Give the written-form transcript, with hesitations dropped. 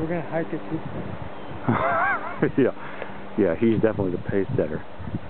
gonna hike at 2:20. Yeah, he's definitely the pace setter.